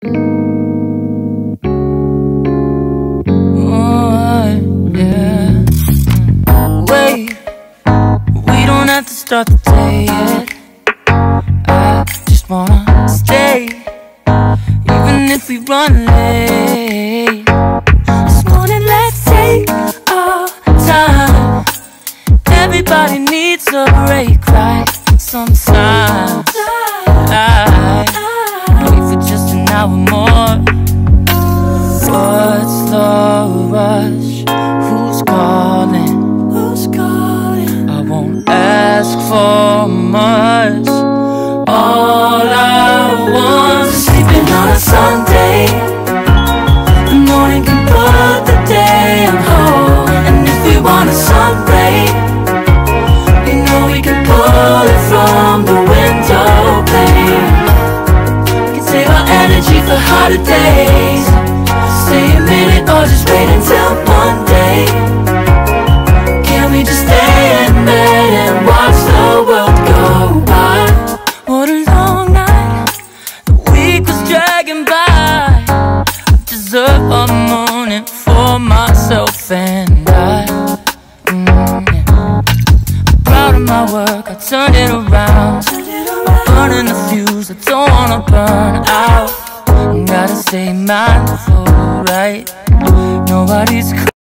Yeah. Wait, we don't have to start the day yet. I just wanna stay, even if we run late. This morning, let's take our time. Everybody needs a break, right? Sometimes I wait for just an hour more. What's the rush? Who's calling? Who's calling? I won't ask for much. All I want is sleeping on a Sunday. The morning can put the day on hold. And if we want a sun ray, you know we can pull it from the window pane. We can save our energy for harder days. Stay a minute or just wait until Monday. Can we just stay in bed and watch the world go by? What a long night, the week was dragging by. I deserve a morning for myself and I. I'm proud of my work, I turned it around. I'm burning the fuse, I don't wanna burn out. Gotta stay mindful, right? Nobody's